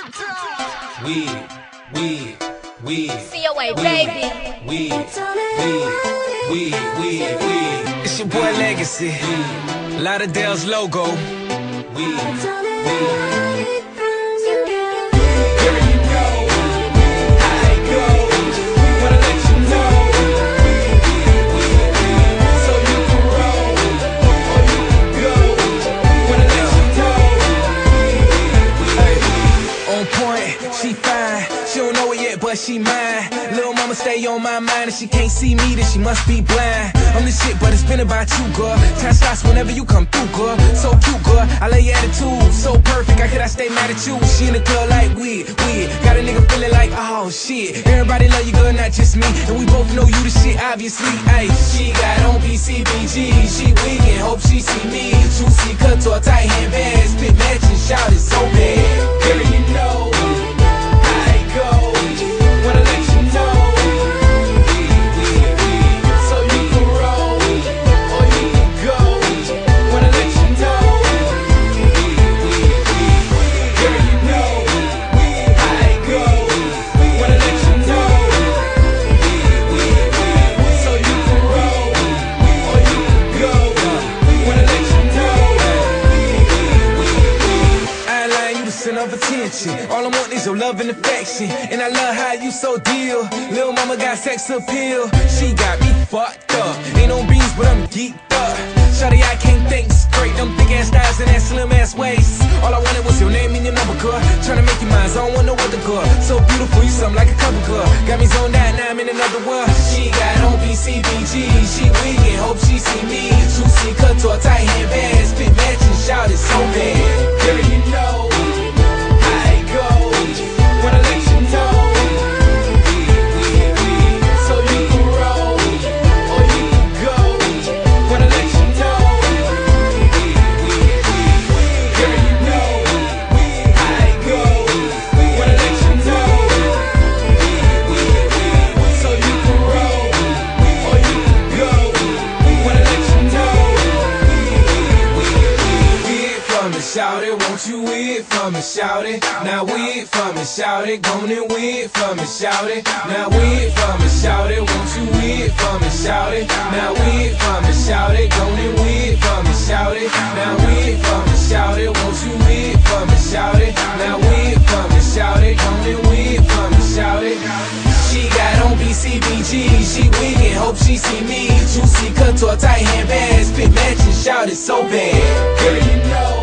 Weed. COA, baby. Weed. It's your boy Legacy. Lauderdale's logo. She fine, she don't know it yet, but she mine. Little mama stay on my mind, and she can't see me, then she must be blind. I'm the shit, but it's been about you, girl. Time shots whenever you come through, girl. So cute, girl, I love your attitude. So perfect, how could I stay mad at you? She in the club like weird. Got a nigga feeling like, oh shit. Everybody love you, girl, not just me. And we both know you the shit, obviously. Ayy, she got on BCBG. She wiggin', hope she see me. Juicy couture, tight handbags, spit matching, shout it so bad. Girl, you know of attention. All I want is your love and affection. And I love how you so deal. Lil' mama got sex appeal. She got me fucked up. Ain't no beans, but I'm geeked up. Shawty, I can't think straight. Them thick ass thighs and that slim ass waist. All I wanted was your name and your number, girl. Tryna make you mine, so I don't want no other girl. So beautiful, you something like a cover girl. Got me zoned out, now I'm in another world. She got on BCBG. She wiggin', hope she see me. Juicy couture, tight handbags, spit matching, shout it so bad. Girl, you know shout it, won't you wait for me, shout it. Now wait for me, shout it. Go and wait for me, shout it. Now wait for me, shout it. Won't you wait for me, shout it. Now wait for me, shout it. Go and wait for me, shout it. Now wait for me, shout it. Won't you wait for me, shout it. Now wait for me, shout it. Go and wait for me, shout it. She got on BCBG. She wiggin', hope she see me. Juicy couture, tight handbags, spit matching, shout it so bad. Girl, you know